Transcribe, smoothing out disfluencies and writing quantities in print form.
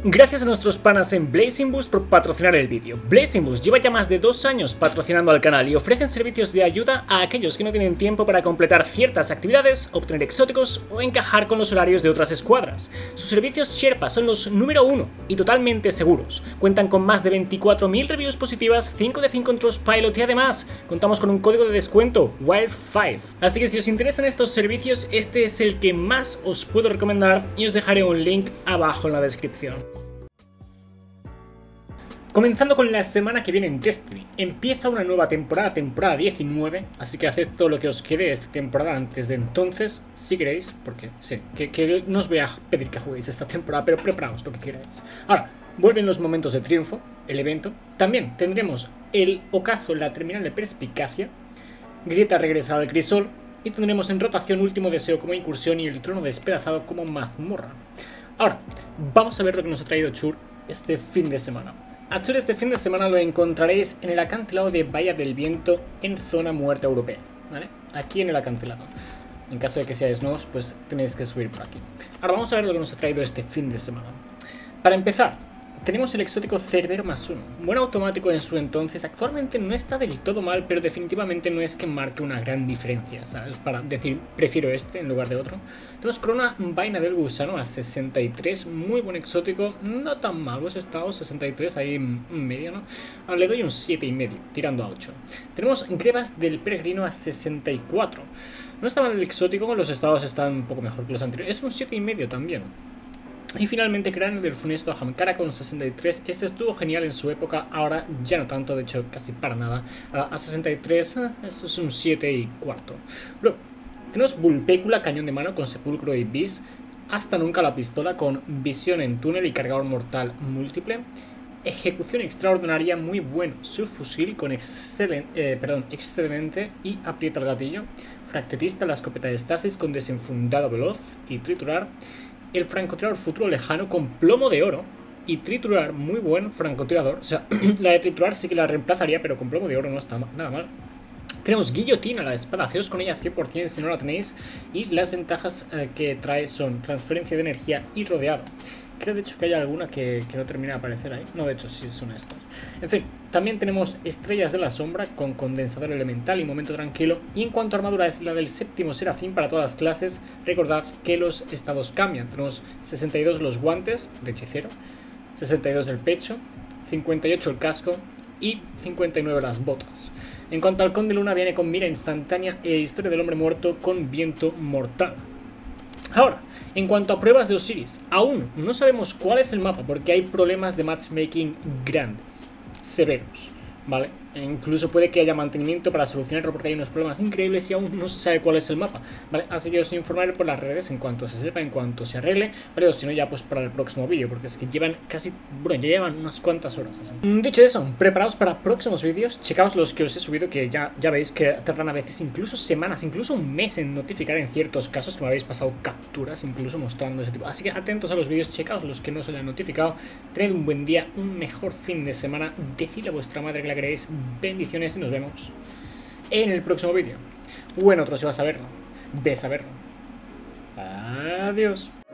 Gracias a nuestros panas en Blazing Boost por patrocinar el vídeo. Blazing Boost lleva ya más de 2 años patrocinando al canal y ofrecen servicios de ayuda a aquellos que no tienen tiempo para completar ciertas actividades, obtener exóticos o encajar con los horarios de otras escuadras. Sus servicios Sherpa son los número 1 y totalmente seguros. Cuentan con más de 24.000 reviews positivas, 5 de 5 en Trustpilot y además contamos con un código de descuento, WILD5. Así que si os interesan estos servicios, este es el que más os puedo recomendar y os dejaré un link abajo en la descripción. Comenzando con la semana que viene en Destiny, empieza una nueva temporada, temporada 19, así que haced todo lo que os quede esta temporada antes de entonces, si queréis, porque sé que no os voy a pedir que juguéis esta temporada, pero preparaos lo que queráis. Ahora, vuelven los momentos de triunfo, el evento, también tendremos el ocaso en la terminal de perspicacia, Grieta regresa al crisol y tendremos en rotación último deseo como incursión y el trono despedazado como mazmorra. Ahora, vamos a ver lo que nos ha traído Chur este fin de semana. A Chur este fin de semana lo encontraréis en el acantilado de Bahía del Viento en zona muerta europea, ¿vale? Aquí en el acantilado. En caso de que seáis nuevos, pues tenéis que subir por aquí. Ahora vamos a ver lo que nos ha traído este fin de semana. Para empezar, tenemos el exótico Cerbero +1, buen automático en su entonces, actualmente no está del todo mal, pero definitivamente no es que marque una gran diferencia, ¿sabes? Para decir, prefiero este en lugar de otro. Tenemos Corona Vaina del Gusano a 63, muy buen exótico, no tan malos estados, 63 ahí medio, ¿no? Le doy un 7,5, tirando a 8. Tenemos Grebas del Peregrino a 64, no está mal el exótico, los estados están un poco mejor que los anteriores, es un 7,5 también. Y finalmente Cráneo del Funesto Hamkara con 63, este estuvo genial en su época, ahora ya no tanto, de hecho casi para nada, a 63, eso es un 7,4. Luego, tenemos Vulpécula, cañón de mano con sepulcro y bis, hasta nunca la pistola con visión en túnel y cargador mortal múltiple, ejecución extraordinaria, muy bueno, subfusil con excelente y aprieta el gatillo, fractetista, la escopeta de estasis con desenfundado veloz y triturar, el francotirador futuro lejano con plomo de oro y triturar, muy buen francotirador. O sea, la de triturar sí que la reemplazaría, pero con plomo de oro no está nada mal. Tenemos guillotina, la espada, haceos con ella 100% si no la tenéis. Y las ventajas que trae son transferencia de energía y rodeado. Creo de hecho que hay alguna que no termina de aparecer ahí. No, de hecho sí son estas. En fin, también tenemos estrellas de la sombra con condensador elemental y momento tranquilo. Y en cuanto a armadura es la del séptimo serafín para todas las clases. Recordad que los estados cambian. Tenemos 62 los guantes de hechicero, 62 el pecho, 58 el casco y 59 las botas. En cuanto al Conde Luna viene con mira instantánea e historia del hombre muerto con viento mortal. Ahora, en cuanto a pruebas de Osiris, aún no sabemos cuál es el mapa porque hay problemas de matchmaking grandes, severos, ¿vale? E incluso puede que haya mantenimiento para solucionarlo porque hay unos problemas increíbles y aún no se sabe cuál es el mapa, ¿vale? Así que os informaré por las redes en cuanto se sepa, en cuanto se arregle, pero si no ya pues para el próximo vídeo, porque es que llevan casi, bueno, ya llevan unas cuantas horas así. Dicho eso, preparaos para próximos vídeos, checaos los que os he subido que ya veis que tardan a veces incluso semanas, incluso un mes en notificar en ciertos casos que me habéis pasado capturas, incluso mostrando ese tipo. Así que atentos a los vídeos, checaos los que no se les han notificado, tened un buen día, un mejor fin de semana, decidle a vuestra madre que la queréis. Bendiciones y nos vemos en el próximo vídeo. O en otro si vas a verlo. Ves a verlo. Adiós.